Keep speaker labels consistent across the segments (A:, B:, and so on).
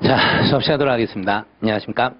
A: 자, 수업 시작하도록 하겠습니다. 안녕하십니까?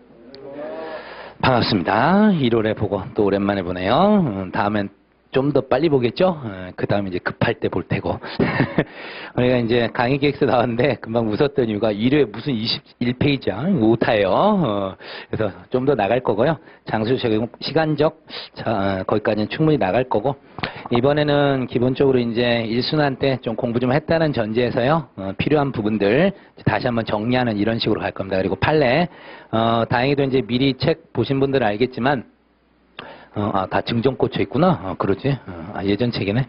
A: 반갑습니다. 1월에 보고 또 오랜만에 보네요. 다음엔 좀 더 빨리 보겠죠? 그 다음에 이제 급할 때 볼 테고. 우리가 이제 강의 계획서 나왔는데 금방 웃었던 이유가 1회 무슨 21페이지야? 오타예요. 그래서 좀 더 나갈 거고요. 장수 시간적, 거기까지는 충분히 나갈 거고. 이번에는 기본적으로 이제 1순환 때 좀 공부 좀 했다는 전제에서요. 필요한 부분들 다시 한번 정리하는 이런 식으로 갈 겁니다. 그리고 판례, 다행히도 이제 미리 책 보신 분들은 알겠지만, 다 증정 꽂혀 있구나. 그러지. 예전 책이네.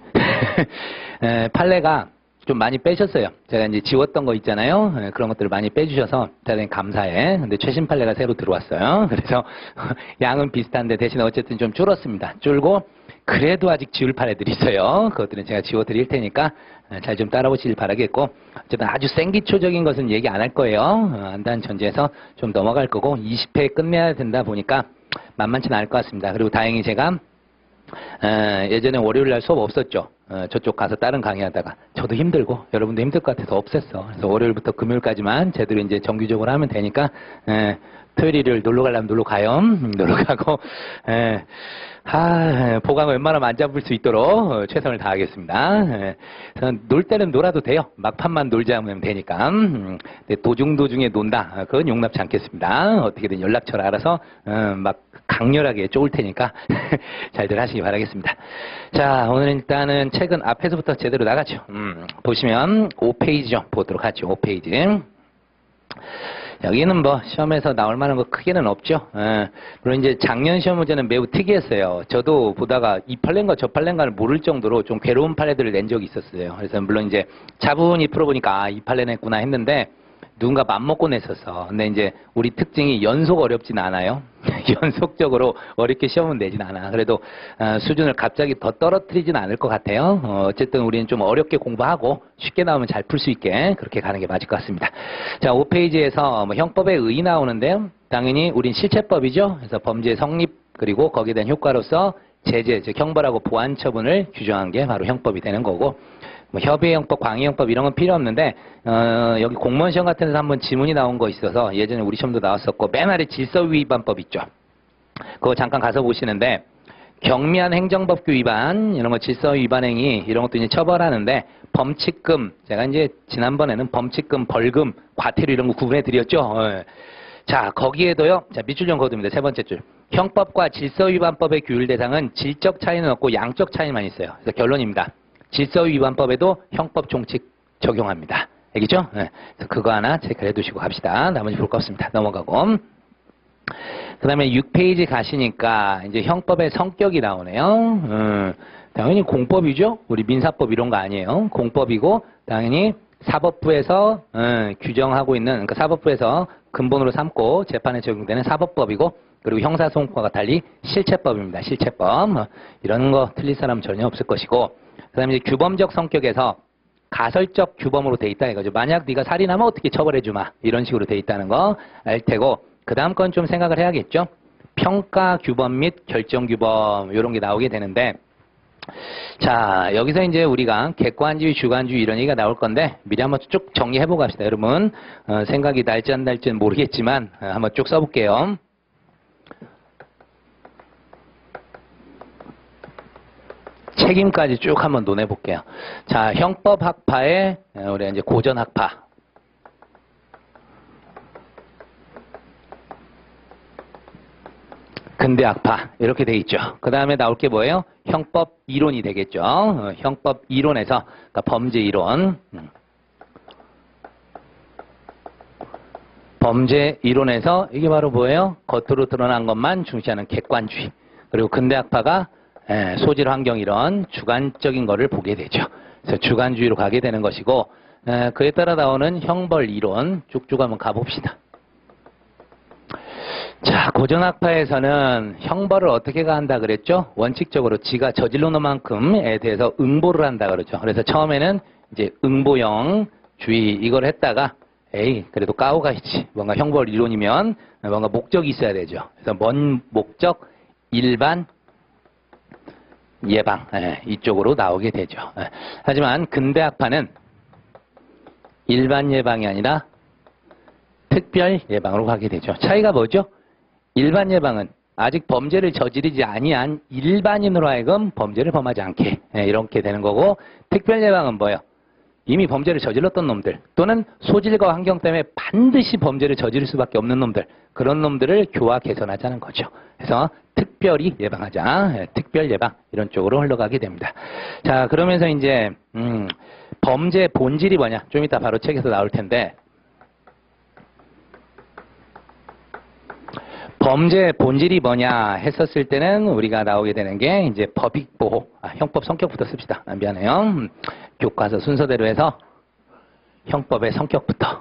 A: 판례가 좀 많이 빼셨어요. 제가 이제 지웠던 거 있잖아요. 그런 것들을 많이 빼주셔서 대단히 감사해. 근데 최신 판례가 새로 들어왔어요. 그래서 양은 비슷한데 대신 어쨌든 좀 줄었습니다. 줄고 그래도 아직 지울 판례들이 있어요. 그것들은 제가 지워드릴 테니까 잘 좀 따라오시길 바라겠고, 어쨌든 아주 생기초적인 것은 얘기 안 할 거예요. 안다는 전제에서 좀 넘어갈 거고 20회 끝내야 된다 보니까 만만치는 않을 것 같습니다. 그리고 다행히 제가 예전에 월요일날 수업 없었죠. 저쪽 가서 다른 강의하다가 저도 힘들고 여러분도 힘들 것 같아서 없앴어. 그래서 월요일부터 금요일까지만 제대로 이제 정규적으로 하면 되니까 토요일 일요일 놀러 가려면 놀러 가요. 놀러 가고 보강 웬만하면 안 잡을 수 있도록 최선을 다하겠습니다. 놀 때는 놀아도 돼요. 막판만 놀지 않으면 되니까. 도중에 논다. 그건 용납치 않겠습니다. 어떻게든 연락처를 알아서 막 강렬하게 쪼을 테니까 잘들 하시기 바라겠습니다. 자, 오늘 일단은 책은 앞에서부터 제대로 나가죠. 보시면 5페이지죠. 보도록 하죠. 5페이지. 여기는 뭐 시험에서 나올 만한 거 크게는 없죠. 물론 이제 작년 시험 문제는 매우 특이했어요. 저도 보다가 이 판례인가 저 판례인가를 모를 정도로 좀 괴로운 판례들을 낸 적이 있었어요. 그래서 물론 이제 차분히 풀어보니까 이 판례 냈구나 했는데 누군가 맘먹고 냈었어. 근데 이제 우리 특징이 연속 어렵진 않아요. 연속적으로 어렵게 시험은 내진 않아. 그래도 수준을 갑자기 더 떨어뜨리진 않을 것 같아요. 어쨌든 우리는 좀 어렵게 공부하고 쉽게 나오면 잘 풀 수 있게 그렇게 가는 게 맞을 것 같습니다. 자, 5페이지에서 뭐 형법의 의 나오는데요. 당연히 우린 실체법이죠. 그래서 범죄 성립 그리고 거기에 대한 효과로서 제재, 즉 형벌하고 보완 처분을 규정한 게 바로 형법이 되는 거고, 뭐 협의형법, 광의형법 이런 건 필요 없는데 여기 공무원 시험 같은 데서 한번 지문이 나온 거 있어서 예전에 우리 시험도 나왔었고 맨 아래 질서위반법 있죠. 그거 잠깐 가서 보시는데 경미한 행정법규 위반 이런 거 질서위반 행위 이런 것도 이제 처벌하는데 범칙금, 제가 이제 지난번에는 범칙금, 벌금, 과태료 이런 거 구분해 드렸죠. 자, 거기에도요. 자, 밑줄 좀 그어둡니다. 세 번째 줄. 형법과 질서위반법의 규율 대상은 질적 차이는 없고 양적 차이만 있어요. 그래서 결론입니다. 질서위반법에도 형법 종칙 적용합니다. 알겠죠? 네. 그래서 그거 하나 체크해 두시고 갑시다. 나머지 볼 거 없습니다. 넘어가고. 그 다음에 6페이지 가시니까 이제 형법의 성격이 나오네요. 당연히 공법이죠? 우리 민사법 이런 거 아니에요. 공법이고, 당연히 사법부에서 규정하고 있는, 그러니까 사법부에서 근본으로 삼고 재판에 적용되는 사법법이고, 그리고 형사소송법과 달리 실체법입니다. 실체법. 이런 거 틀릴 사람 전혀 없을 것이고, 그 다음에 이제 규범적 성격에서 가설적 규범으로 돼 있다 이거죠. 만약 네가 살인하면 어떻게 처벌해주마. 이런 식으로 돼 있다는 거 알 테고, 그 다음 건 좀 생각을 해야겠죠. 평가 규범 및 결정 규범 이런 게 나오게 되는데, 자, 여기서 이제 우리가 객관주의, 주관주의 이런 얘기가 나올 건데 미리 한번 쭉 정리해보고 갑시다. 여러분 생각이 날지 안 날지는 모르겠지만 한번 쭉 써볼게요. 책임까지 쭉 한번 논해볼게요. 자, 형법학파에 우리가 이제 고전학파, 근대학파 이렇게 돼 있죠. 그 다음에 나올 게 뭐예요? 형법 이론이 되겠죠. 형법 이론에서 그러니까 범죄 이론, 범죄 이론에서 이게 바로 뭐예요? 겉으로 드러난 것만 중시하는 객관주의. 그리고 근대학파가 소질 환경 이론, 주관적인 거를 보게 되죠. 그래서 주관주의로 가게 되는 것이고, 그에 따라 나오는 형벌 이론 쭉쭉 한번 가봅시다. 자, 고전학파에서는 형벌을 어떻게 가한다 그랬죠? 원칙적으로 지가 저질러 놓은 만큼에 대해서 응보를 한다 그러죠. 그래서 처음에는 이제 응보형주의 이걸 했다가 에이 그래도 까오가있지. 뭔가 형벌 이론이면 뭔가 목적이 있어야 되죠. 그래서 먼 목적, 일반, 예방 이쪽으로 나오게 되죠. 하지만 근대학파는 일반 예방이 아니라 특별 예방으로 가게 되죠. 차이가 뭐죠? 일반 예방은 아직 범죄를 저지르지 아니한 일반인으로 하여금 범죄를 범하지 않게 이렇게 되는 거고, 특별 예방은 뭐예요? 이미 범죄를 저질렀던 놈들 또는 소질과 환경 때문에 반드시 범죄를 저지를 수밖에 없는 놈들, 그런 놈들을 교화 개선하자는 거죠. 그래서 특별히 예방하자, 특별 예방 이런 쪽으로 흘러가게 됩니다. 자, 그러면서 이제 범죄 본질이 뭐냐? 좀 이따 바로 책에서 나올 텐데, 범죄 본질이 뭐냐 했었을 때는 우리가 나오게 되는 게 이제 법익보호, 형법 성격부터 씁시다. 미안해요. 교과서 순서대로 해서 형법의 성격부터.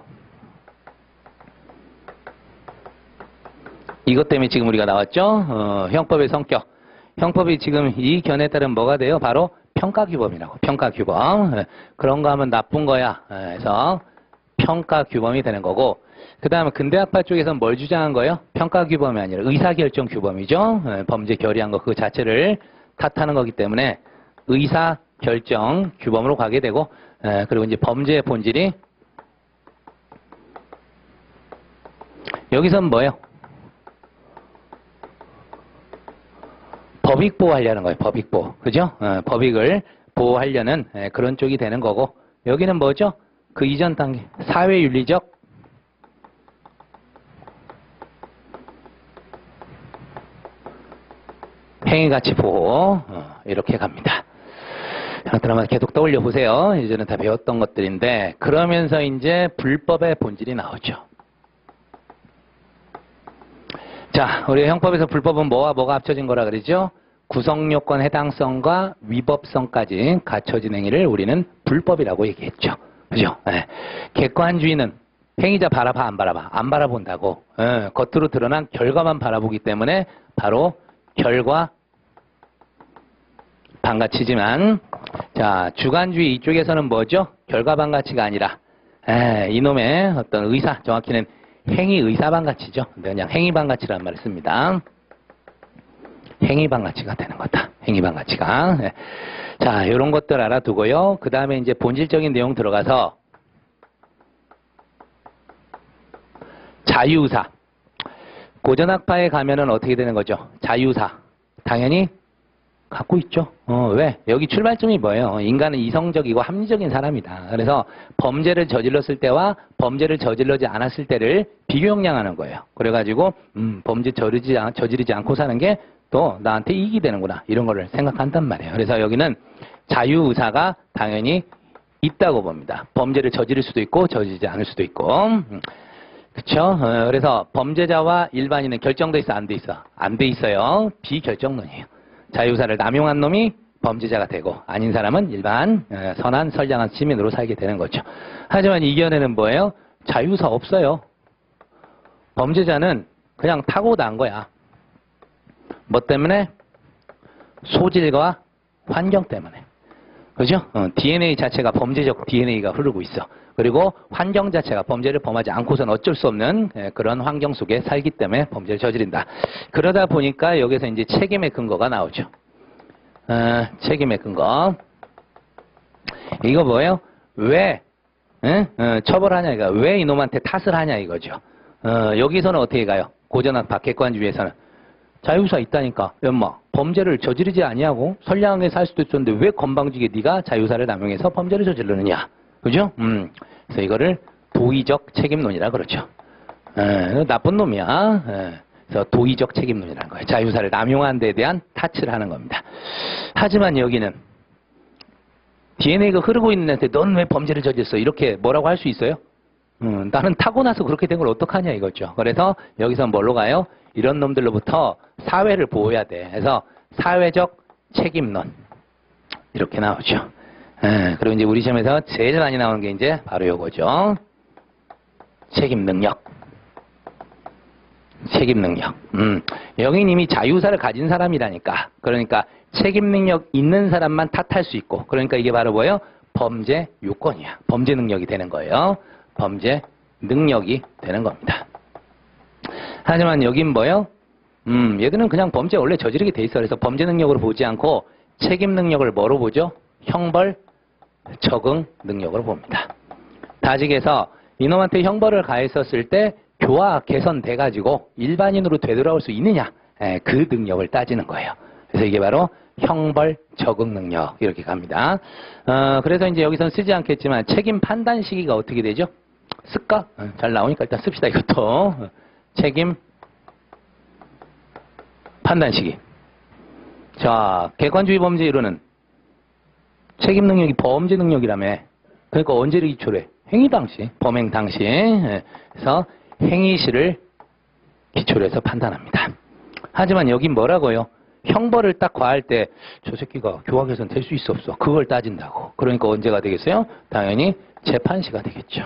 A: 이것 때문에 지금 우리가 나왔죠. 형법의 성격. 형법이 지금 이 견해에 따르면 뭐가 돼요? 바로 평가규범이라고. 평가규범. 그런 거 하면 나쁜 거야. 그래서 평가규범이 되는 거고, 그 다음에 근대학파 쪽에서는 뭘 주장한 거예요? 평가규범이 아니라 의사결정 규범이죠. 범죄 결의한 거 그 자체를 탓하는 거기 때문에 의사결정 규범으로 가게 되고, 그리고 이제 범죄의 본질이 여기서는 뭐예요? 법익 보호하려는 거예요. 법익 보호. 그죠? 법익을 보호하려는 그런 쪽이 되는 거고, 여기는 뭐죠? 그 이전 단계 사회윤리적 행위가치 보호, 이렇게 갑니다. 그러면 계속 떠올려 보세요. 이제는 다 배웠던 것들인데, 그러면서 이제 불법의 본질이 나오죠. 자, 우리 형법에서 불법은 뭐와 뭐가 합쳐진 거라 그러죠? 구성요건 해당성과 위법성까지 갖춰진 행위를 우리는 불법이라고 얘기했죠. 그죠? 객관주의는 행위자 바라봐 안 바라봐? 안 바라본다고. 겉으로 드러난 결과만 바라보기 때문에 바로 결과 반가치지만, 자, 주관주의 이쪽에서는 뭐죠? 결과 반가치가 아니라 이놈의 어떤 의사, 정확히는 행위 의사 반가치죠. 그냥 행위 반가치라는 말을 씁니다. 행위 반가치가 되는 거다. 행위 반가치가. 자, 이런 것들 알아두고요. 그 다음에 이제 본질적인 내용 들어가서 자유의사. 고전학파에 가면은 어떻게 되는 거죠? 자유의사. 당연히 갖고 있죠. 왜? 여기 출발점이 뭐예요? 인간은 이성적이고 합리적인 사람이다. 그래서 범죄를 저질렀을 때와 범죄를 저질러지 않았을 때를 비교 형량하는 거예요. 그래가지고 범죄 저지르지 않고 사는 게 또 나한테 이익이 되는구나. 이런 거를 생각한단 말이에요. 그래서 여기는 자유의사가 당연히 있다고 봅니다. 범죄를 저지를 수도 있고 저지르지 않을 수도 있고. 그쵸? 그래서 범죄자와 일반인은 결정돼 있어? 안 돼 있어? 안 돼 있어요. 비결정론이에요. 자유의사를 남용한 놈이 범죄자가 되고, 아닌 사람은 일반 선한 선량한 시민으로 살게 되는 거죠. 하지만 이 견해는 뭐예요? 자유의사 없어요. 범죄자는 그냥 타고난 거야. 뭐 때문에? 소질과 환경 때문에. 그죠? DNA 자체가 범죄적 DNA가 흐르고 있어. 그리고 환경 자체가 범죄를 범하지 않고서는 어쩔 수 없는 그런 환경 속에 살기 때문에 범죄를 저지른다. 그러다 보니까 여기서 이제 책임의 근거가 나오죠. 책임의 근거. 이거 뭐예요? 왜 처벌하냐 이거. 왜 이놈한테 탓을 하냐 이거죠. 여기서는 어떻게 가요? 고전학파 객관주의에서는 자유의사 있다니까. 엄마 범죄를 저지르지 아니하고 선량하게 살 수도 있었는데 왜 건방지게 네가 자유의사를 남용해서 범죄를 저지르느냐. 그죠? 그래서 이거를 도의적 책임론이라 그러죠. 나쁜 놈이야. 그래서 도의적 책임론이라는 거예요. 자유의사를 남용한 데에 대한 탓을 하는 겁니다. 하지만 여기는 DNA가 흐르고 있는데 넌 왜 범죄를 저질렀어? 이렇게 뭐라고 할 수 있어요? 나는 타고나서 그렇게 된 걸 어떡하냐 이거죠. 그래서 여기서 뭘로 가요? 이런 놈들로부터 사회를 보호해야 돼. 그래서 사회적 책임론 이렇게 나오죠. 그리고 이제 우리 시험에서 제일 많이 나오는 게 이제 바로 요거죠. 책임 능력. 책임 능력. 여긴 이미 자유의사를 가진 사람이라니까. 그러니까 책임 능력 있는 사람만 탓할 수 있고. 그러니까 이게 바로 뭐예요? 범죄 요건이야. 범죄 능력이 되는 거예요. 범죄 능력이 되는 겁니다. 하지만 여긴 뭐예요? 얘들은 그냥 범죄 원래 저지르게 돼 있어. 그래서 범죄 능력으로 보지 않고 책임 능력을 뭐로 보죠? 형벌 적응 능력으로 봅니다. 다직에서 이놈한테 형벌을 가했었을 때 교화 개선돼가지고 일반인으로 되돌아올 수 있느냐, 그 능력을 따지는 거예요. 그래서 이게 바로 형벌 적응 능력 이렇게 갑니다. 그래서 이제 여기선 쓰지 않겠지만 책임 판단 시기가 어떻게 되죠? 쓸까? 잘 나오니까 일단 씁시다 이것도. 책임 판단 시기. 자, 객관주의 범죄 이론은 책임 능력이 범죄 능력이라며. 그러니까 언제를 기초로 해? 행위 당시, 범행 당시. 그래서 행위시를 기초로 해서 판단합니다. 하지만 여긴 뭐라고요? 형벌을 딱 과할 때 저 새끼가 교화 개선 될 수 있어 없어? 그걸 따진다고. 그러니까 언제가 되겠어요? 당연히 재판시가 되겠죠.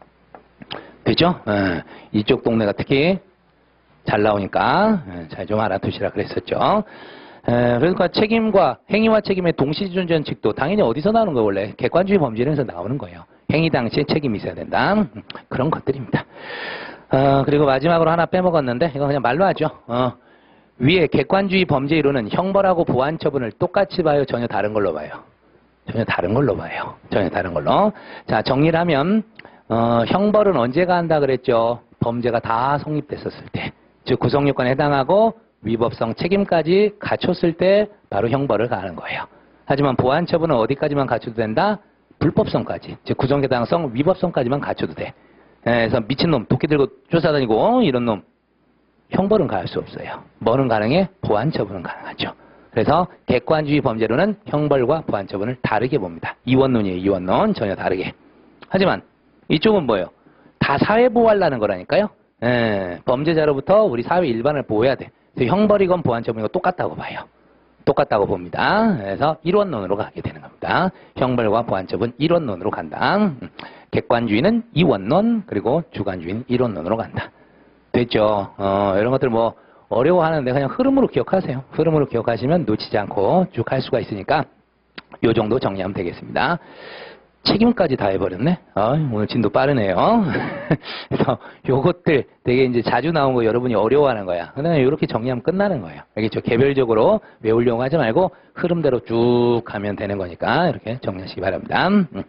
A: 되죠? 이쪽 동네가 특히 잘 나오니까 잘 좀 알아두시라 그랬었죠. 그러니까 책임과 행위와 책임의 동시존재원칙도 당연히 어디서 나오는 거예요? 원래 객관주의 범죄에서 나오는 거예요. 행위 당시에 책임이 있어야 된다. 그런 것들입니다. 그리고 마지막으로 하나 빼먹었는데 이건 그냥 말로 하죠. 위에 객관주의 범죄 이론은 형벌하고 보완 처분을 똑같이 봐요? 전혀 다른 걸로 봐요? 전혀 다른 걸로 봐요. 전혀 다른 걸로. 자, 정리를 하면 형벌은 언제 가한다 그랬죠? 범죄가 다 성립됐었을 때. 즉 구성요건에 해당하고 위법성 책임까지 갖췄을 때 바로 형벌을 가하는 거예요. 하지만 보완 처분은 어디까지만 갖춰도 된다? 불법성까지. 즉 구성해당성 위법성까지만 갖춰도 돼. 그래서 미친놈 도끼 들고 쫓아다니고 이런 놈 형벌은 가할 수 없어요. 뭐는 가능해? 보완 처분은 가능하죠. 그래서 객관주의 범죄로는 형벌과 보완 처분을 다르게 봅니다. 이원론이에요. 이원론. 전혀 다르게. 하지만 이쪽은 뭐예요? 다 사회 보호하려는 거라니까요. 범죄자로부터 우리 사회 일반을 보호해야 돼. 그래서 형벌이건 보완 처분이건 똑같다고 봐요. 똑같다고 봅니다. 그래서 일원론으로 가게 되는 겁니다. 형벌과 보완 처분 일원론으로 간다. 객관주의는 이원론, 그리고 주관주의는 일원론으로 간다. 됐죠? 이런 것들 뭐 어려워하는데 그냥 흐름으로 기억하세요. 흐름으로 기억하시면 놓치지 않고 쭉 할 수가 있으니까 요 정도 정리하면 되겠습니다. 책임까지 다 해버렸네? 오늘 진도 빠르네요. 그래서 요것들 되게 이제 자주 나온 거 여러분이 어려워하는 거야. 그냥 이렇게 정리하면 끝나는 거예요. 알겠죠? 개별적으로 외우려고 하지 말고 흐름대로 쭉 가면 되는 거니까 이렇게 정리하시기 바랍니다.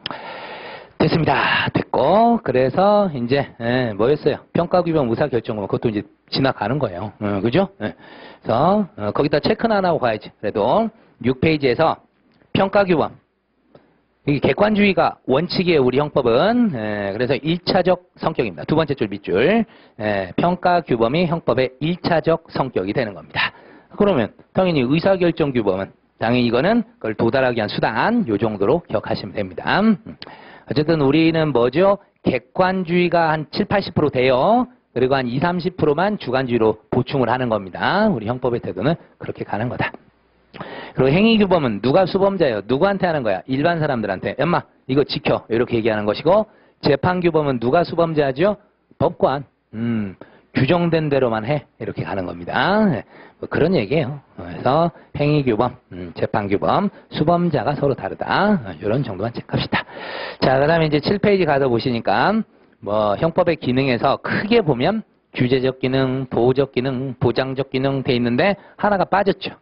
A: 됐습니다. 됐고, 그래서 이제 뭐였어요? 평가규범 의사결정권. 그것도 이제 지나가는 거예요. 그죠? 그래서 거기다 체크는 안 하고 가야지. 그래도 6페이지에서 평가규범. 이게 객관주의가 원칙이에요. 우리 형법은. 그래서 1차적 성격입니다. 두 번째 줄 밑줄. 평가규범이 형법의 1차적 성격이 되는 겁니다. 그러면 당연히 의사결정규범은 당연히 이거는 그걸 도달하기 위한 수단 요 정도로 기억하시면 됩니다. 어쨌든 우리는 뭐죠? 객관주의가 한 7, 80% 돼요. 그리고 한 20, 30%만 주관주의로 보충을 하는 겁니다. 우리 형법의 태도는 그렇게 가는 거다. 그리고 행위규범은 누가 수범자예요? 누구한테 하는 거야? 일반 사람들한테. 엄마 이거 지켜. 이렇게 얘기하는 것이고, 재판규범은 누가 수범자죠? 법관. 규정된 대로만 해. 이렇게 가는 겁니다. 뭐 그런 얘기예요. 그래서 행위규범, 재판규범, 수범자가 서로 다르다. 이런 정도만 체크합시다. 자, 그 다음에 이제 7페이지 가서 보시니까 뭐 형법의 기능에서 크게 보면 규제적 기능, 보호적 기능, 보장적 기능 돼 있는데 하나가 빠졌죠.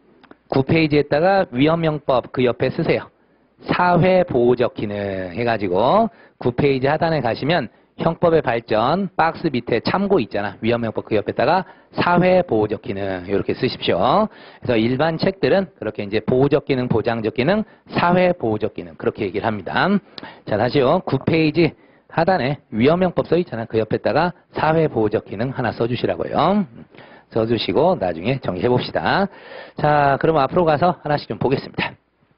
A: 9페이지에다가 위헌명법 그 옆에 쓰세요. 사회보호적 기능 해가지고 9페이지 하단에 가시면 형법의 발전 박스 밑에 참고 있잖아. 위헌명법 그 옆에다가 사회보호적 기능 이렇게 쓰십시오. 그래서 일반 책들은 그렇게 이제 보호적 기능, 보장적 기능, 사회보호적 기능 그렇게 얘기를 합니다. 자, 다시요. 9페이지 하단에 위헌명법 써 있잖아. 그 옆에다가 사회보호적 기능 하나 써주시라고요. 써주시고 나중에 정리해 봅시다. 자, 그럼 앞으로 가서 하나씩 좀 보겠습니다.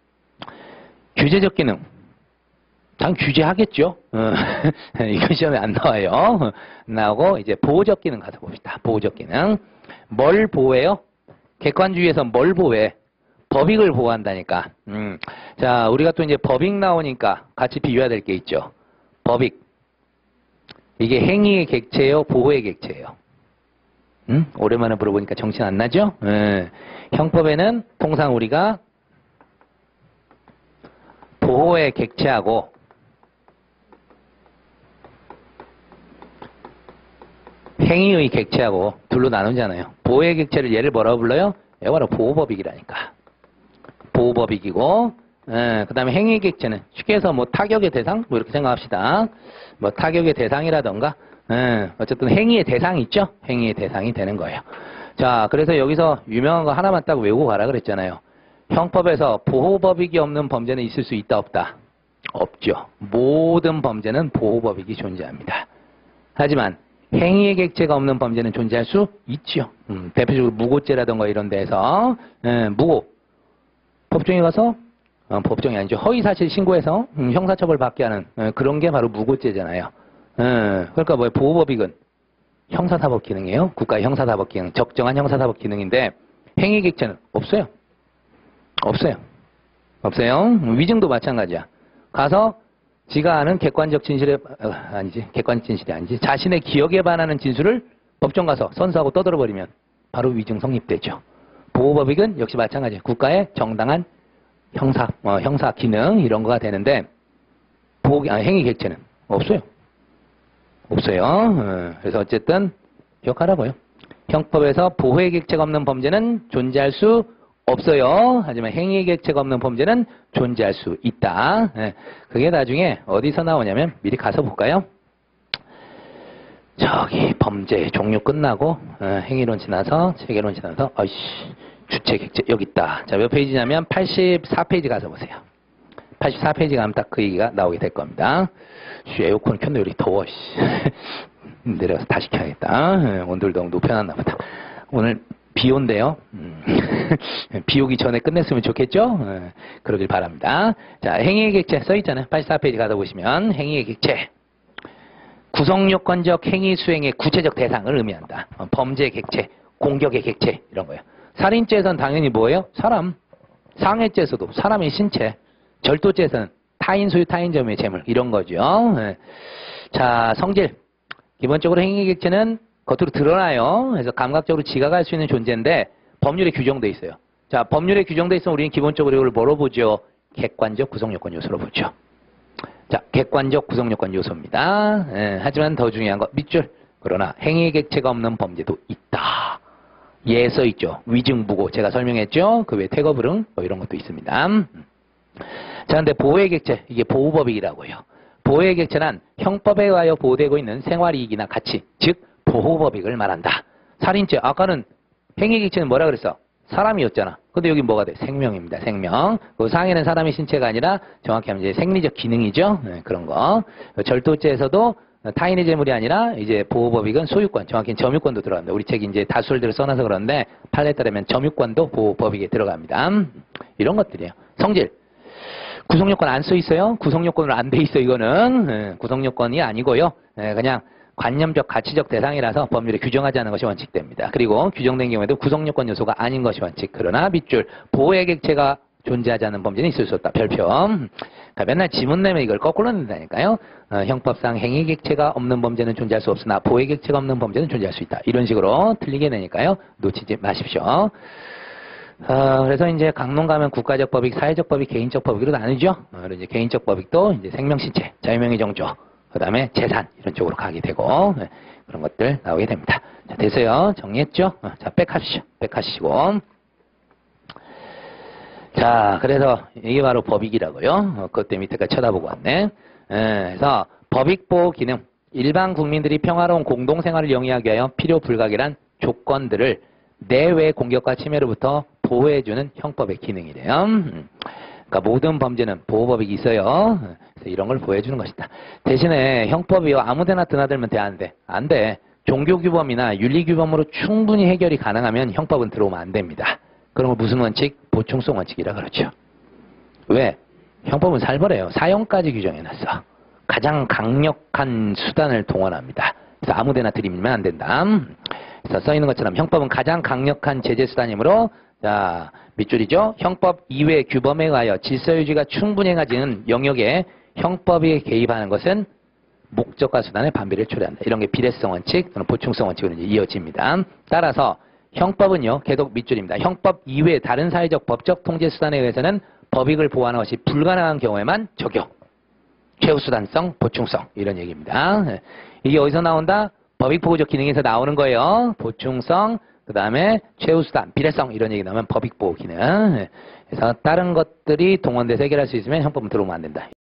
A: 규제적 기능. 당 규제하겠죠. 이건 시험에 안 나와요. 나오고 이제 보호적 기능 가서 봅시다. 보호적 기능. 뭘 보호해요? 객관주의에서 뭘 보호해? 법익을 보호한다니까. 자, 우리가 또 이제 법익 나오니까 같이 비교해야 될 게 있죠. 법익. 이게 행위의 객체예요? 보호의 객체예요? 오랜만에 물어보니까 정신 안 나죠? 형법에는 통상 우리가 보호의 객체하고 행위의 객체하고 둘로 나누잖아요. 보호의 객체를 얘를 뭐라고 불러요? 얘가 바로 보호법익이라니까. 보호법익이고 그 다음에 행위의 객체는 쉽게 해서 뭐 타격의 대상 뭐 이렇게 생각합시다. 뭐 타격의 대상이라던가 어쨌든 행위의 대상이 있죠. 행위의 대상이 되는 거예요. 자, 그래서 여기서 유명한 거 하나만 딱 외우고 가라 그랬잖아요. 형법에서 보호법익이 없는 범죄는 있을 수 있다 없다? 없죠. 모든 범죄는 보호법익이 존재합니다. 하지만 행위의 객체가 없는 범죄는 존재할 수 있죠. 대표적으로 무고죄라던가 이런 데서 무고 법정에 가서 법정이 아니죠. 허위사실 신고해서 형사처벌 받게 하는 그런 게 바로 무고죄잖아요. 그러니까 뭐예요? 보호법익은 형사사법 기능이에요. 국가의 형사사법 기능, 적정한 형사사법 기능인데 행위 객체는 없어요. 없어요. 위증도 마찬가지야. 가서 지가 아는 객관적 진실에 객관적 진실이 아니지. 자신의 기억에 반하는 진술을 법정 가서 선서하고 떠들어버리면 바로 위증 성립되죠. 보호법익은 역시 마찬가지예요. 국가의 정당한 형사 기능 이런 거가 되는데 행위 객체는 없어요. 그래서 어쨌든 기억하라고요. 형법에서 보호의 객체가 없는 범죄는 존재할 수 없어요. 하지만 행위의 객체가 없는 범죄는 존재할 수 있다. 그게 나중에 어디서 나오냐면 미리 가서 볼까요? 저기 범죄 종류 끝나고 행위론 지나서 체계론 지나서 주체 객체 여기 있다. 자, 몇 페이지냐면 84페이지 가서 보세요. 84페이지 가면 딱 그 얘기가 나오게 될 겁니다. 에어컨 켰는데 여기 더워. 내려가서 다시 켜야겠다. 온도를 너무 높여놨나 보다. 오늘 비 온대요. 비 오기 전에 끝냈으면 좋겠죠? 그러길 바랍니다. 자, 행위의 객체 써있잖아요. 84페이지 가다 보시면 행위의 객체. 구성요건적 행위 수행의 구체적 대상을 의미한다. 범죄의 객체, 공격의 객체 이런 거예요. 살인죄에서는 당연히 뭐예요? 사람. 상해죄에서도 사람의 신체. 절도죄에서는 타인 소유 타인 점유의 재물 이런 거죠. 자, 성질. 기본적으로 행위의 객체는 겉으로 드러나요. 그래서 감각적으로 지각할 수 있는 존재인데 법률에 규정돼 있어요. 자, 법률에 규정돼 있으면 우리는 기본적으로 이걸 뭐로 보죠? 객관적 구성요건 요소로 보죠. 자, 객관적 구성요건 요소입니다. 하지만 더 중요한 거 밑줄. 그러나 행위의 객체가 없는 범죄도 있다. 예 써있죠. 위증, 무고 제가 설명했죠. 그 외에 퇴거, 불응 뭐 이런 것도 있습니다. 자, 근데 보호의 객체 이게 보호법익이라고요. 보호의 객체는 형법에 의하여 보호되고 있는 생활이익이나 가치, 즉 보호법익을 말한다. 살인죄 아까는 행위의 객체는 뭐라 그랬어? 사람이었잖아. 근데 여기 뭐가 돼? 생명입니다. 생명. 그 상해는 사람의 신체가 아니라 정확히 하면 이제 생리적 기능이죠. 그런 거. 절도죄에서도 타인의 재물이 아니라 이제 보호법익은 소유권, 정확히 점유권도 들어갑니다. 우리 책이 이제 다수를 써놔서 그런데 판례에 따르면 점유권도 보호법익에 들어갑니다. 이런 것들이에요. 성질. 구성요건 안 써 있어요? 구성요건으로 안 돼 있어 이거는. 구성요건이 아니고요. 그냥 관념적 가치적 대상이라서 법률에 규정하지 않은 것이 원칙됩니다. 그리고 규정된 경우에도 구성요건 요소가 아닌 것이 원칙. 그러나 밑줄 보호의 객체가 존재하지 않는 범죄는 있을 수 없다. 별표. 그러니까 맨날 지문 내면 이걸 거꾸로 낸다니까요. 형법상 행위 객체가 없는 범죄는 존재할 수 없으나 보호의 객체가 없는 범죄는 존재할 수 있다. 이런 식으로 틀리게 내니까요. 놓치지 마십시오. 그래서 이제 강론 가면 국가적 법익, 사회적 법익, 개인적 법익으로 나누죠. 그리고 이제 개인적 법익도 이제 생명신체, 자유명의 정조, 그 다음에 재산 이런 쪽으로 가게 되고 그런 것들 나오게 됩니다. 자, 됐어요. 정리했죠? 자, 백하시죠. 백하시고. 자, 그래서 이게 바로 법익이라고요. 그것 때문에 밑에까지 쳐다보고 왔네. 그래서 법익보호 기능, 일반 국민들이 평화로운 공동생활을 영위하기 위하여 필요 불가결한 조건들을 내외 공격과 침해로부터 보호해주는 형법의 기능이래요. 그러니까 모든 범죄는 보호법익이 있어요. 그래서 이런 걸 보호해주는 것이다. 대신에 형법이요 아무데나 드나들면 돼, 안 돼? 안 돼. 종교규범이나 윤리규범으로 충분히 해결이 가능하면 형법은 들어오면 안 됩니다. 그런 걸 무슨 원칙? 보충성 원칙이라 그러죠. 왜? 형법은 살벌해요. 사형까지 규정해놨어. 가장 강력한 수단을 동원합니다. 그래서 아무데나 들이밀면 안 된다. 그래서 써있는 것처럼 형법은 가장 강력한 제재수단이므로 자 밑줄이죠. 형법 이외의 규범에 의하여 질서유지가 충분히 행해지는 영역에 형법이 개입하는 것은 목적과 수단의 반비를 초래한다. 이런 게 비례성 원칙 또는 보충성 원칙으로 이어집니다. 따라서 형법은요. 계속 밑줄입니다. 형법 이외의 다른 사회적 법적 통제 수단에 의해서는 법익을 보호하는 것이 불가능한 경우에만 적용. 최우수단성, 보충성 이런 얘기입니다. 이게 어디서 나온다? 법익보호적 기능에서 나오는 거예요. 보충성, 그 다음에 최우수단, 비례성 이런 얘기 나오면 법익보호 기능. 그래서 다른 것들이 동원돼서 해결할 수 있으면 형법은 들어오면 안 된다.